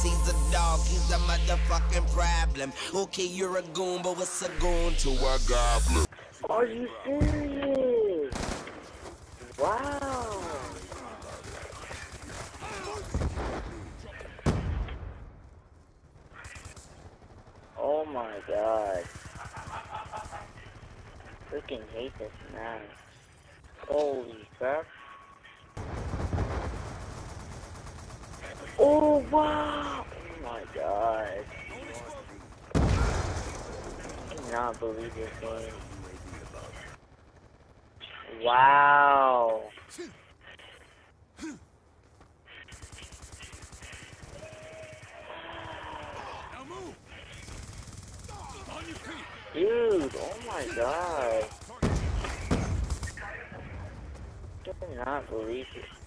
he's a dog, he's a motherfucking problem. Okay, you're a goon, but what's a goon to a goblin? Are you serious? Wow. Oh my god. Freaking hate this man. Holy crap. Oh wow. Oh my god. I cannot believe this game. Wow. Dude, oh my god. I cannot believe it.